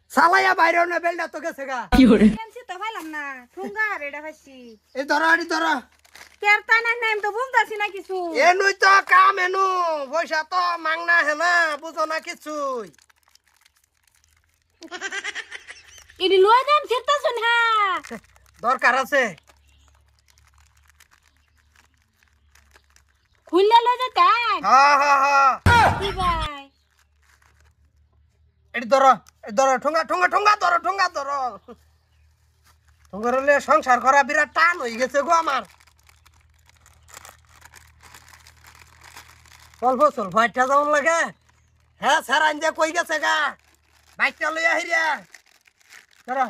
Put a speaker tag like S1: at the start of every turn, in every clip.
S1: সালাইয়া বাইরে না বেলটা তো গেছে গা
S2: কেনছি তো পাইলাম না ঠুঙ্গা রেডা পাইছি
S1: এই ধরো
S2: কেরতা না নাম তো বুঝতাছি না কিছু
S1: এনুই তো কাম এনু পয়সা তো মাংনা হে না বুঝো না কিছুই
S2: ইডি লই দাম ছিড়তাছুন হ্যাঁ
S1: দরকার আছে
S2: খুললে লই যেতেন
S1: হ্যাঁ হ্যাঁ হ্যাঁ
S2: কি ভাই
S1: এটি ধরো ঠোঙ্গা ধরো ঠোঙ্গা হলে সংসার করা বিরাট টান হয়ে গেছে গো আমার চল ভাইটা যাওন লাগে হ্যাঁ স্যার আনজা কই গেছে গা বাইকটা লইয়া হিরিয়া ধরো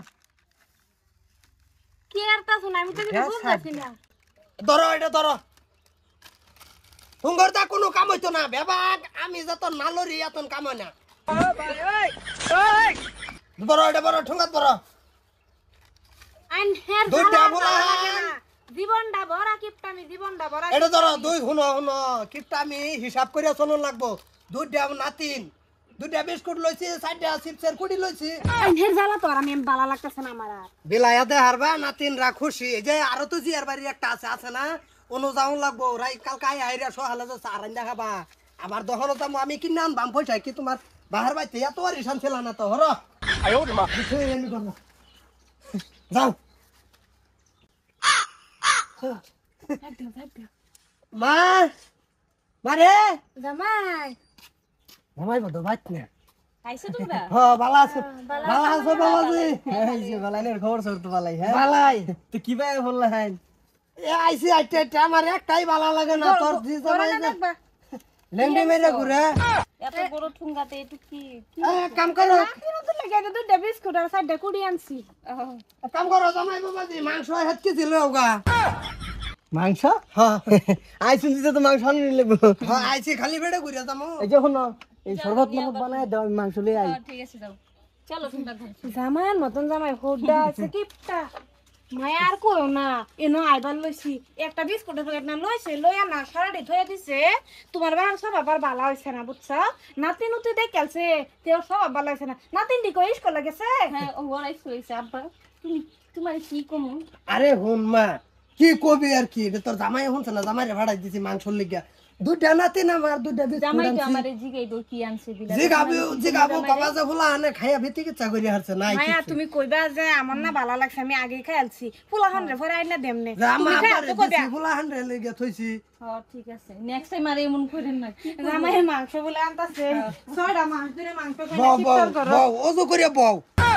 S2: কেরতাছুন আমি তো কিছু বুঝতাছি না
S1: এটা ধরো ঠোঙ্গর তা কোনো কাম হইতো না বেবাক আমি যত নালরি এতন কাম হয় না এটা বড় ঠোঙ্গা ধরো
S2: আইন হের
S1: দুইটা
S2: জ্বালা
S1: বলা
S2: ভালো লাগে না। জীবনটা ভরা কিপটামি জীবনটা ভরা
S1: এটা ধরো শুনো কিপটা আমি হিসাব করে চলন লাগবো দুইটা দুইটা বিস্কুট লইছি 4টা চিপসের কুড়ি লইছি
S2: আইন হের জ্বালা তো আর আমি ভালো লাগতাছে না আমার আর
S1: বিলায়াতে হারবা নাতিনরা খুশি এই যে আরো তো জিয়ার বাড়ির একটা আছে না অনু যাওন লাগবো রাই কালকে আইরা সহালে যে সারান দেখাবা আবার দহন যাবো আমি কিনে আনবাম পয়সা কি তোমার বাহার বাইতে এত আর ইসান ছিল না তো হর যাও মা মারে
S2: জামাই
S1: ঘুমাই বতো বাইত না
S2: আইছো তোমরা
S1: হ্যাঁ ভালো আছো বাবাজি
S3: এই যে বালাইনের খবর সর তো বালাই হ্যাঁ
S1: বালাই
S3: তো কি ভাই বললেন
S1: এ আইসি আইতে আমার একটাই ভালো লাগে না তোর জি জামাই
S2: দেখবা
S1: লেন্ডি মেরে ঘুরে
S2: এত বড় ঠুঙ্গাতে একটু কি
S1: এক কাম করো
S2: কিনো তো লাগে এটা দুইটা বিস্কুট আর 4টা কুড়ি আনছি
S1: এক কাম করো জামাই বাবাজি মাংস হেত কি দিল ওগা
S3: মাংস
S1: হ্যাঁ
S3: আই শুনছি তো মাংস আনি লাগবো
S1: হ্যাঁ আইসি খালি বেড়ে ঘুরে যাবো
S3: এই যে শুনো এই শরবত মত বানায় দাও আমি মাংস লই আই
S2: ঠিক আছে যাও চলো সুন্দর জামাইয়ের মতন জামাই হোডা আছে কিপটা মায়া আর কইও না এনো আইবার লইছি একটা বিস্কুটের প্যাকেট না লইছে লইয়া না সারাটি থইয়া দিছে তোমার বাবার সব আবার ভালো হইছে না বুঝছো নাতিন উতি দেখালছে তেও সব ভালো হইছে না নাতিন দিকে স্কুল লাগেছে হ্যাঁ ও ওরাই হইছে আব্বা তুমি তোমার কি কমু
S1: আরে হুন মা কি কবি আর কি এটা তোর জামাই হুনছে না জামাইরে ভাড়াই দিছি মাংসর লিগা দুইটা নাতি না আমার দুইটা
S2: জামাই তো
S1: বিস্কুট
S2: আমারে জিগাইবো কি আনছে দিলা
S1: জিগাবো বাবা যে বলা আনে খাইয়া ভিতি কিচ্ছা করি হারছে নাই
S2: মায়া তুমি কইবা যে আমার না ভালো লাগছে আমি আগে খাইলছি ফুলাহান রে ফরাই না দেমনে
S1: যে
S2: তুমি
S1: আমার
S2: খাইতে কইবা
S1: ফুলা হান্ডে লিগা থইছি
S2: ঠিক আছে নেক্সট টাইম আর এমন করেন না জামাইয়ের মাংস বলে আনতাছে 6টা মাংস ধরে মাংস খাইলে চিৎকার করো
S1: বউ ওজো করে বউ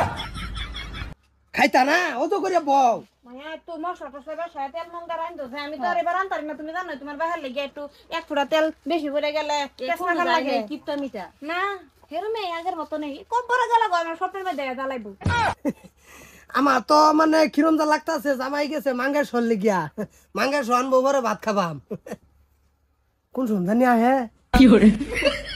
S1: খাইতা না ওজো করে বউ
S2: মায়া তোমার ছোট ছোট তেল মঙ্গা রান্ধো যে আমি তো আর এবার আনতারি না তুমি জানো তোমার বাহার লেগে একটু এক ফুটা তেল বেশি পড়ে গেলে কেসনা কাল লাগে কিপটা মিটা না হেরমে আগের মত নেই কত বড় জ্বালাবো আমার স্বপ্নের মধ্যে জ্বালাইবো
S1: আমার তো মানে কিরম যা লাগতাছে জামাই গেছে মাঙ্গের সর লিগিয়া মাঙ্গের সর আনবো পরে ভাত খাবাম কোন সন্ধানী আহে
S3: কি করে